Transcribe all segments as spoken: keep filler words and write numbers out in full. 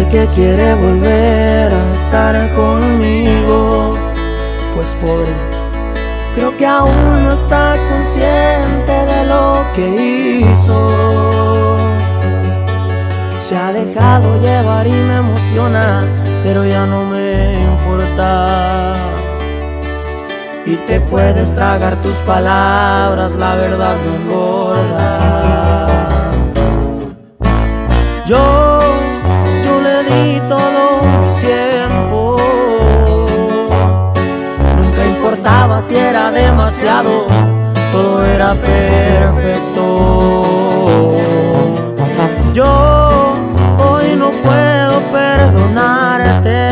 que quiere volver a estar conmigo, pues por creo que aún no está consciente de lo que hizo. Se ha dejado llevar y me emociona, pero ya no me importa. Y te puedes tragar tus palabras, la verdad no engorda. Yo, yo le di todo mi tiempo, nunca importaba si era demasiado, todo era perfecto. Yo hoy no puedo perdonarte,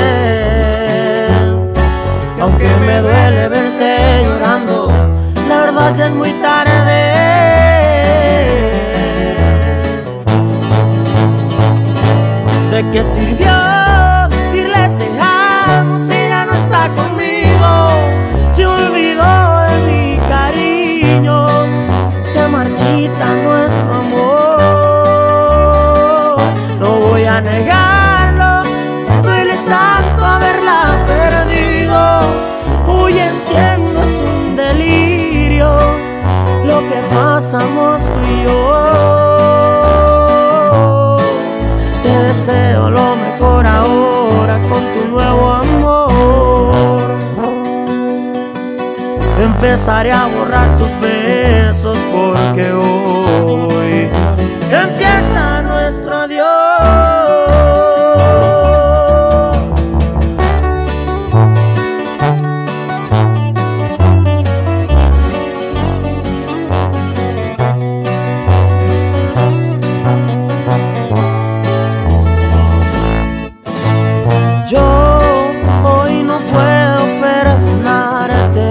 aunque me duele verte llorando, la verdad ya es muy tarde. ¿De qué sirvió decirle te amo si ya no está conmigo? Se olvidó de mi cariño, se marchita nuestro amor. No voy a negarlo, me duele tanto haberla perdido. Hoy entiendo, es un delirio lo que pasamos tú y yo. Te deseo lo mejor ahora con tu nuevo amor. Empezaré a borrar tus besos porque hoy empieza nuestro adiós. Yo hoy no puedo perdonarte,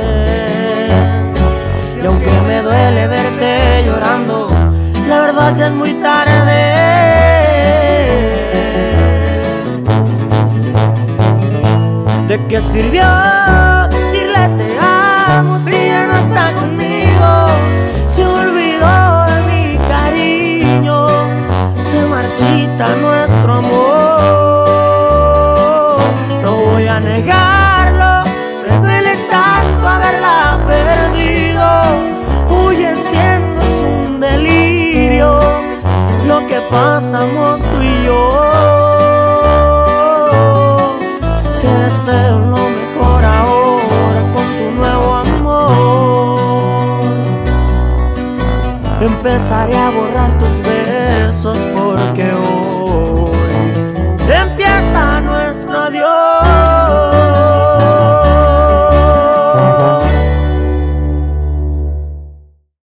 y aunque me duele verte llorando, la verdad ya es muy tarde. ¿De qué sirvió decirle te amo si ya no está conmigo? Se olvidó de mi cariño, se marchita nuestro amor. No voy a negarlo, me duele tanto haberla perdido. Hoy entiendo, es un delirio lo que pasamos tú y yo. Te deseo lo mejor ahora con tu nuevo amor. Empezaré a borrar tus besos porque hoy